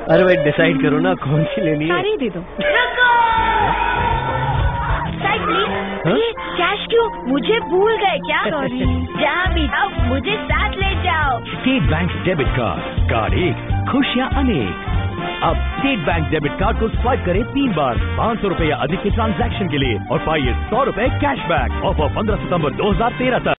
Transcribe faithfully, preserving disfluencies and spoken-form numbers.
अरे भाई डिसाइड करो ना कौन सी लेनी है। सारी दे दो। Side please. ये कैश क्यों? मुझे भूल गए क्या? सॉरी। जहाँ भी जाओ मुझे साथ ले जाओ। State Bank debit card, card एक खुशियाँ अनेक। अब स्टेट बैंक डेबिट कार्ड को स्वाइप करें तीन बार पाँच सौ रूपए या अधिक के ट्रांजैक्शन के लिए और पाइए सौ रूपए कैशबैक। ऑफर पंद्रह सितंबर दो हजार तेरह तक।